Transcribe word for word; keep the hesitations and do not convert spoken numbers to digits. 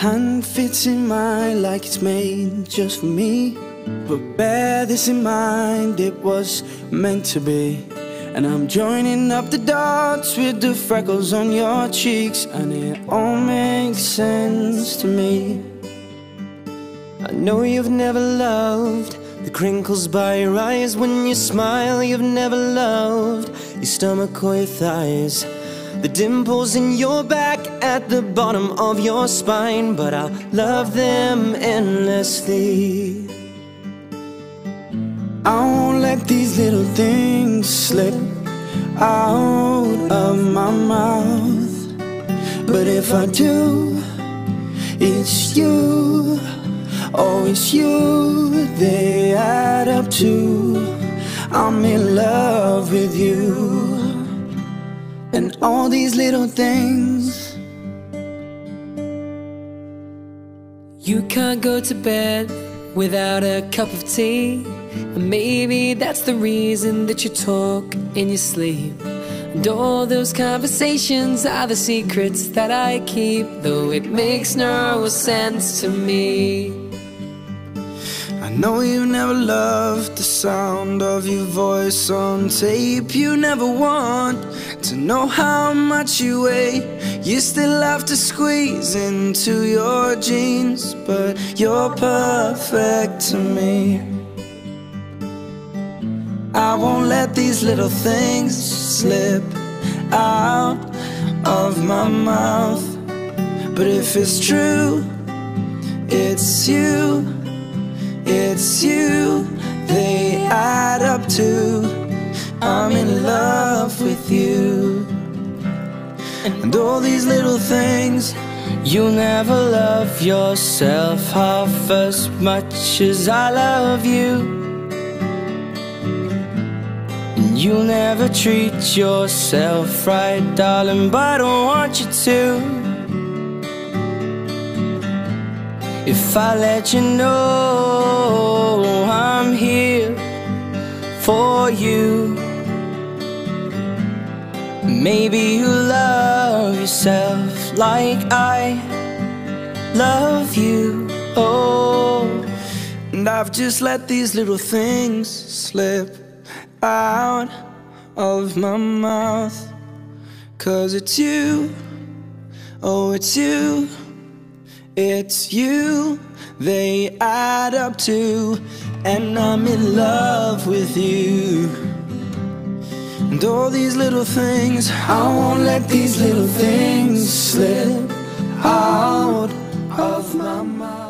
hand fits in mine like it's made just for me. But bear this in mind, it was meant to be. And I'm joining up the dots with the freckles on your cheeks, and it all makes sense to me. I know you've never loved the crinkles by your eyes when you smile. You've never loved your stomach or your thighs, the dimples in your back at the bottom of your spine. But I'll love them endlessly. I won't let these little things slip out of my mouth. But if I do, it's you, oh it's you, they add up to I'm in love with you. And all these little things. You can't go to bed without a cup of tea, and maybe that's the reason that you talk in your sleep. And all those conversations are the secrets that I keep, though it makes no sense to me. I know you never loved the sound of your voice on tape. You never want to know how much you weigh. You still have to squeeze into your jeans, but you're perfect to me. I won't let these little things slip out of my mouth. But if it's true, it's you, it's you, they add up to I'm in love with you. And all these little things. You'll never love yourself half as much as I love you. And you'll never treat yourself right, darling, but I don't want you to. If I let you know I'm here for you, maybe you love yourself like I love you. Oh, and I've just let these little things slip out of my mouth. 'Cause it's you, oh it's you, it's you, they add up to, and I'm in love with you. And all these little things, I won't let these little things slip out of my mind.